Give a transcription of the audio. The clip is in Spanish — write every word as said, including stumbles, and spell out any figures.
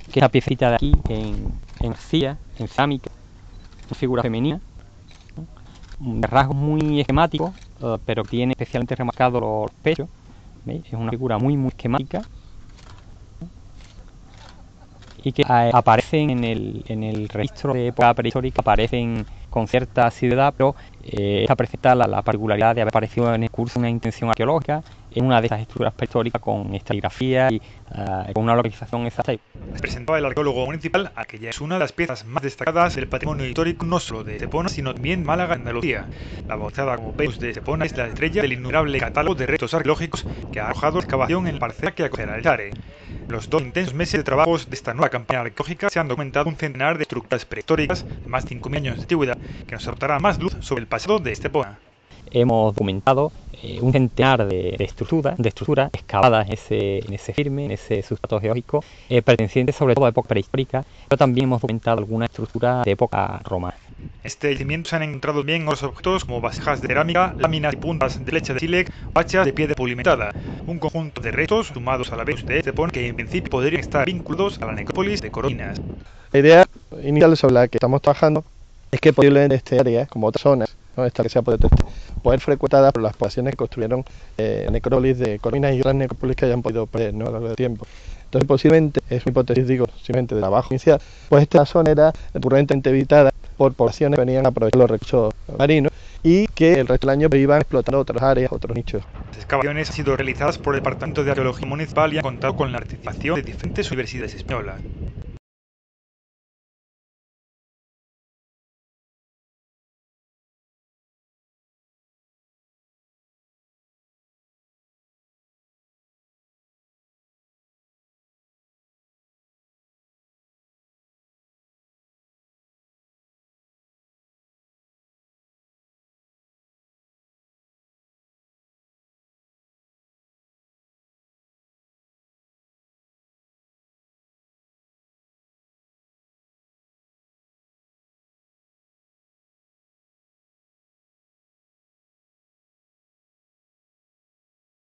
que esta piecita de aquí en, en arcilla, en cerámica, una figura femenina, de rasgos muy esquemáticos, uh, pero tiene especialmente remarcados los pechos. ¿Veis? Es una figura muy muy esquemática y que eh, aparecen en el, en el registro de época prehistórica, aparecen con cierta asiduidad, pero eh, esta presenta la, la particularidad de haber aparecido en el curso de una intención arqueológica en una de estas estructuras prehistóricas con estratigrafía y uh, con una localización exacta. Presentaba el arqueólogo municipal a que ya es una de las piezas más destacadas del patrimonio histórico no solo de Estepona, sino también Málaga, Andalucía. La bautizada como Venus de Estepona es la estrella del innumerable catálogo de restos arqueológicos que ha arrojado la excavación en la parcela que acogerá el Tare. En los dos intensos meses de trabajos de esta nueva campaña arqueológica se han documentado un centenar de estructuras prehistóricas de más de cinco mil años de antigüedad que nos aportará más luz sobre el pasado de Estepona. Hemos documentado eh, un centenar de, de estructuras de estructuras excavadas en ese, en ese firme, en ese sustrato geológico, eh, pertenecientes sobre todo a época prehistórica, pero también hemos documentado algunas estructuras de época romana. En este yacimiento se han encontrado bien otros objetos como vasijas de cerámica, láminas y puntas de flecha de sílex, hachas de piedra pulimentada, un conjunto de restos sumados a la Venus de Estepona que en principio podrían estar vinculados a la necrópolis de Corominas. La idea inicial sobre la que estamos trabajando es que posiblemente este área, como otras zonas, ¿no? Esta que sea poder frecuentada por las poblaciones que construyeron eh, necrópolis de Corominas y otras necrópolis que hayan podido perder, ¿no? A lo largo del tiempo. Entonces posiblemente, es una hipótesis, digo, simplemente de trabajo inicial, pues esta zona era recurrentemente habitada por poblaciones que venían a aprovechar los recursos marinos y que el resto del año iban explotando otras áreas, otros nichos. Las excavaciones han sido realizadas por el Departamento de Arqueología Municipal y han contado con la participación de diferentes universidades españolas.